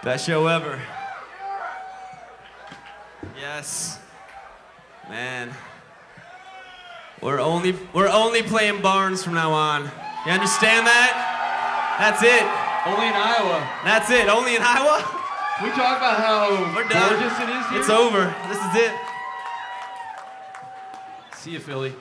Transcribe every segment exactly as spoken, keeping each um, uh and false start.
Best show ever. Yes. Man. We're only we're only playing Barns from now on. You understand that? That's it. Only in Iowa. That's it. Only in Iowa? We talk about how We're done. gorgeous it is here. It's over. This is it. See you, Philly.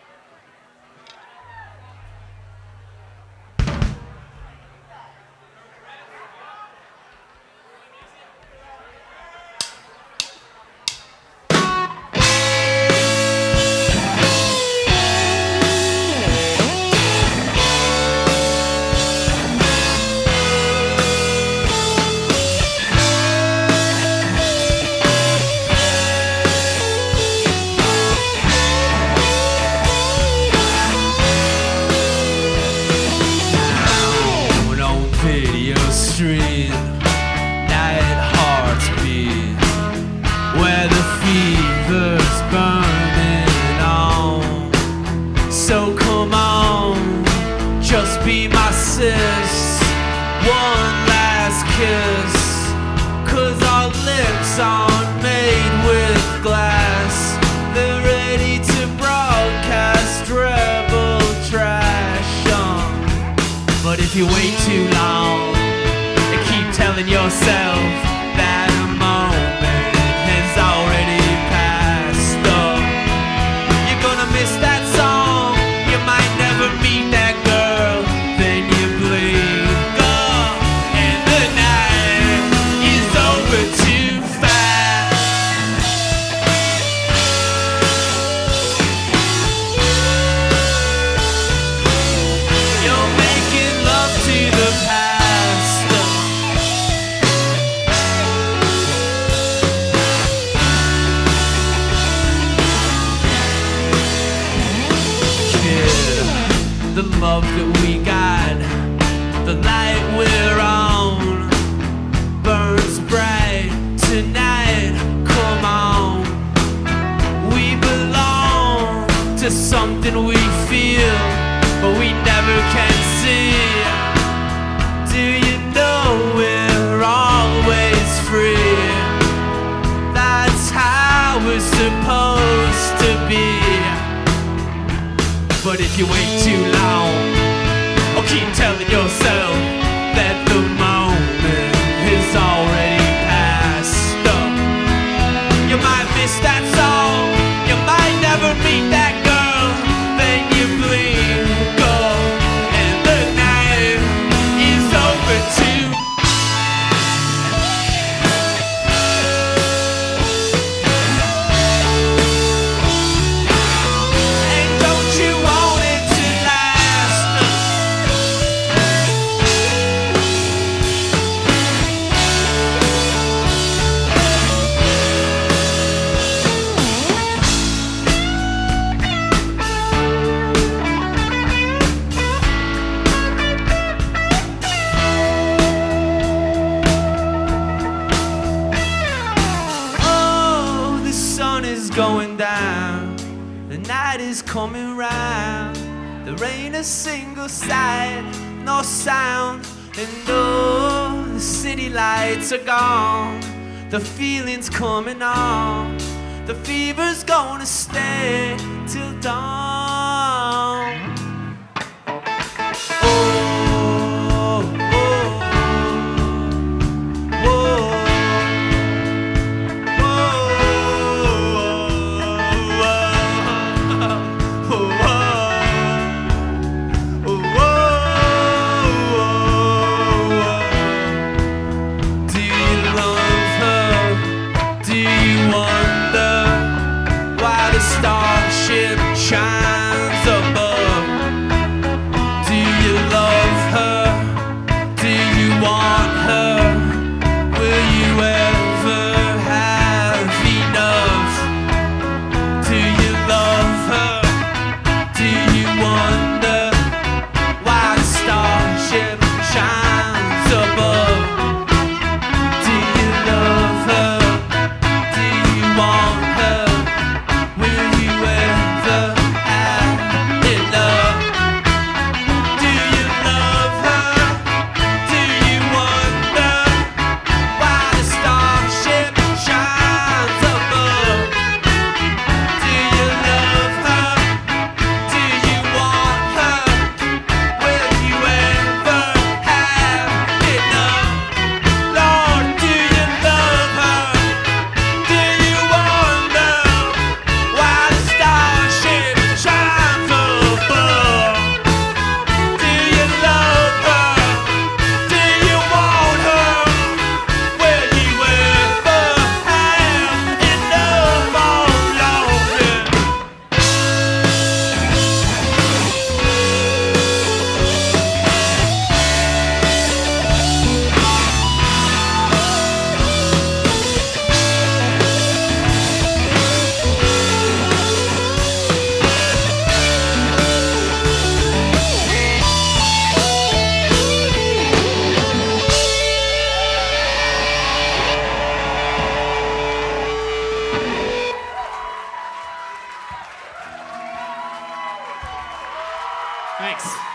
If you wait too long and keep telling yourself that a moment has already passed up, you're gonna miss that song. You might never meet that girl. Then you blink up and the night is over too fast. You're making love to the past. Kid, the love that we got, the light we're on, burns bright tonight. Come on, we belong to something we feel, but we never can see. Do you know we're always free? That's how we're supposed to be. But if you wait too long, or keep telling yourself that the moment is already past up, you might miss that song, you might never meet that girl. Then you blink up and the night is over too. And don't you want it to last? Oh, the sun is going down, the night is coming round. There ain't a single sight, no sound, and oh, the city lights are gone. The feeling's coming on, the fever's gonna stay till dawn. Oh, oh, oh. Do you love her? Do you wonder why the starship shines? Thanks.